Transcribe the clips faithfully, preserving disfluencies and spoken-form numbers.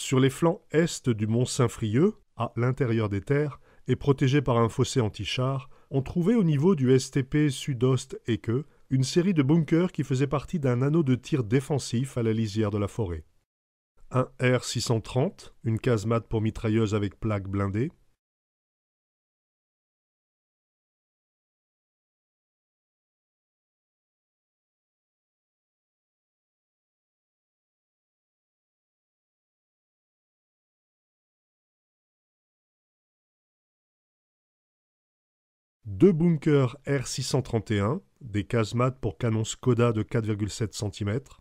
Sur les flancs est du mont Saint-Frieux, à l'intérieur des terres, et protégé par un fossé anti-char, on trouvait au niveau du S T P Sud-Ost-Eke une série de bunkers qui faisaient partie d'un anneau de tir défensif à la lisière de la forêt. Un R six cent trente, une casemate pour mitrailleuse avec plaque blindée. Deux bunkers R six cent trente et un, des casemates pour canon Skoda de quatre virgule sept centimètres.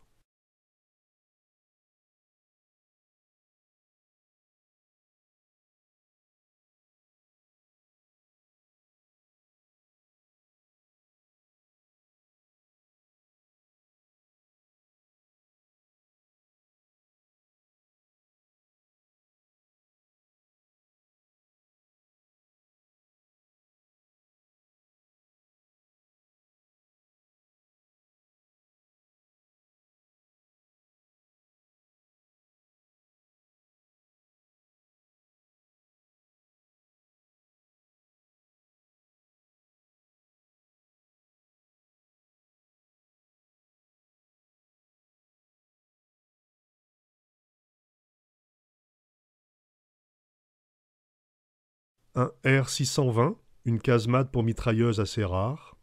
Un R six cent vingt, une casemate pour mitrailleuse assez rare,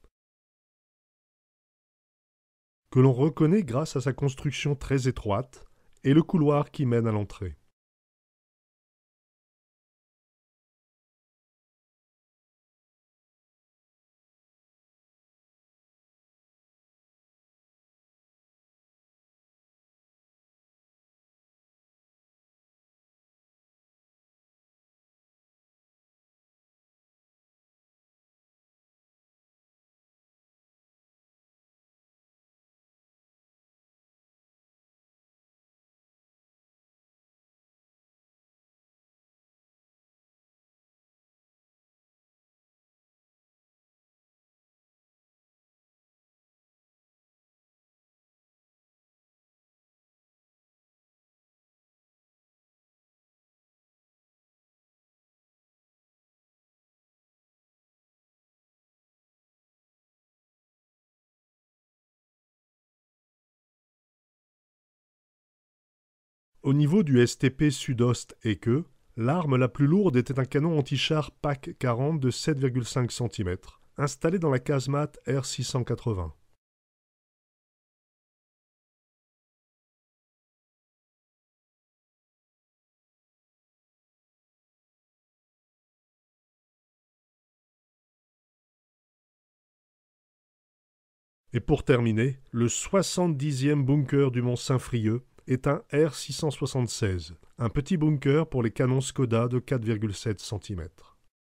que l'on reconnaît grâce à sa construction très étroite et le couloir qui mène à l'entrée. Au niveau du S T P Sud-Ost-Eke, l'arme la plus lourde était un canon anti-char P A C quarante de sept virgule cinq centimètres, installé dans la casemate R six cent quatre-vingts. Et pour terminer, le soixante-dixième bunker du mont Saint-Frieux est un R six cent soixante-seize, un petit bunker pour les canons Skoda de quatre virgule sept centimètres.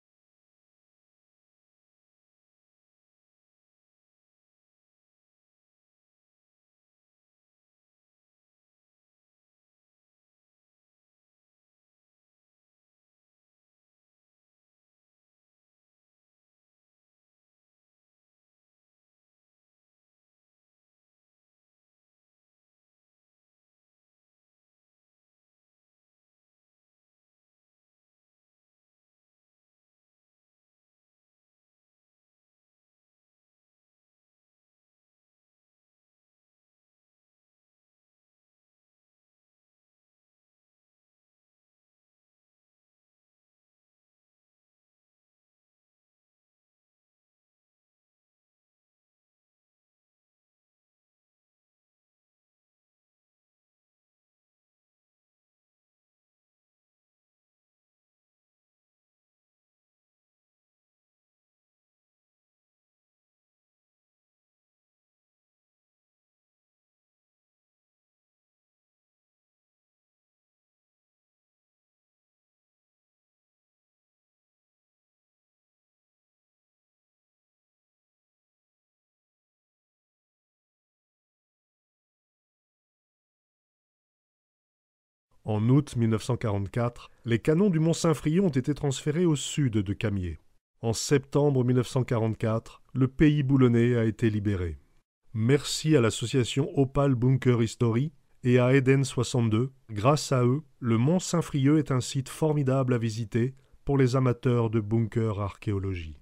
En août mille neuf cent quarante-quatre, les canons du mont Saint-Frieux ont été transférés au sud de Camiers. En septembre mille neuf cent quarante-quatre, le pays boulonnais a été libéré. Merci à l'association Opal Bunker History et à Eden soixante-deux. Grâce à eux, le mont Saint-Frieux est un site formidable à visiter pour les amateurs de bunkers archéologie.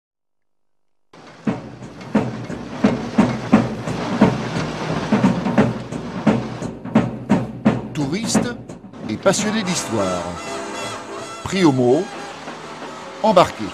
Touristes et passionnés d'histoire. Pris au mot, embarqués.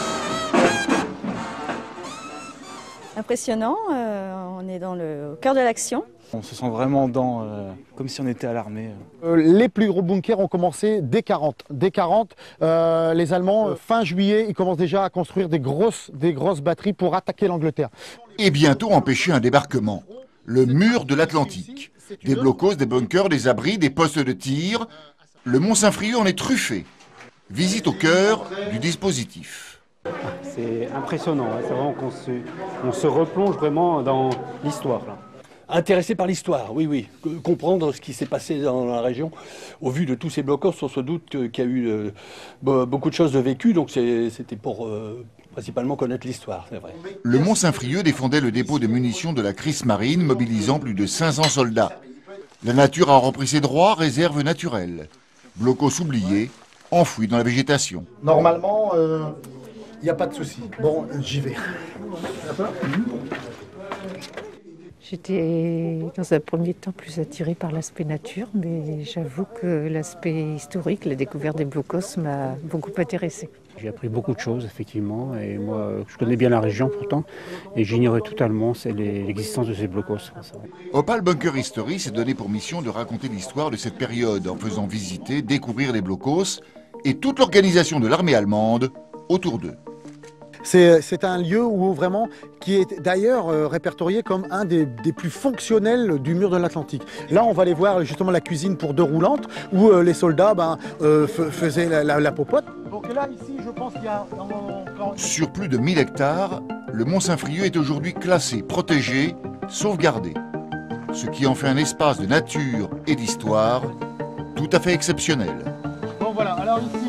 Impressionnant, euh, on est dans le au cœur de l'action. On se sent vraiment dans, euh, comme si on était à l'armée. Euh, les plus gros bunkers ont commencé dès quarante. Dès quarante, euh, les Allemands, euh, fin juillet, ils commencent déjà à construire des grosses, des grosses batteries pour attaquer l'Angleterre. Et bientôt empêcher un débarquement. Le mur de l'Atlantique. Des blocos, des bunkers, des abris, des postes de tir. Le mont Saint-Frieux en est truffé. Visite au cœur du dispositif. C'est impressionnant, hein. C'est vraiment qu'on se, on se replonge vraiment dans l'histoire. Là. Intéressé par l'histoire, oui, oui. Comprendre ce qui s'est passé dans la région. Au vu de tous ces blocos, on se doute qu'il y a eu euh, beaucoup de choses de vécues, donc c'était pour euh, principalement connaître l'histoire, c'est vrai. Le mont Saint-Frieux défendait le dépôt de munitions de la Kriegsmarine, mobilisant plus de cinq cents soldats. La nature a repris ses droits, réserve naturelle. Blocos oubliés, enfouis dans la végétation. Normalement, il euh, n'y a pas de souci. Bon, j'y vais. J'étais dans un premier temps plus attirée par l'aspect nature, mais j'avoue que l'aspect historique, la découverte des blocos m'a beaucoup intéressée. J'ai appris beaucoup de choses, effectivement, et moi, je connais bien la région pourtant, et j'ignorais totalement l'existence de ces blocos. Opal Bunker History s'est donné pour mission de raconter l'histoire de cette période en faisant visiter, découvrir les blocos et toute l'organisation de l'armée allemande autour d'eux. C'est un lieu où vraiment, qui est d'ailleurs euh, répertorié comme un des, des plus fonctionnels du mur de l'Atlantique. Là, on va aller voir justement la cuisine pour deux roulantes, où euh, les soldats ben, euh, faisaient la, la, la popote. Donc là, ici, je pense qu'il y a encore... Sur plus de mille hectares, le mont Saint-Frieux est aujourd'hui classé, protégé, sauvegardé. Ce qui en fait un espace de nature et d'histoire tout à fait exceptionnel. Bon voilà, alors ici...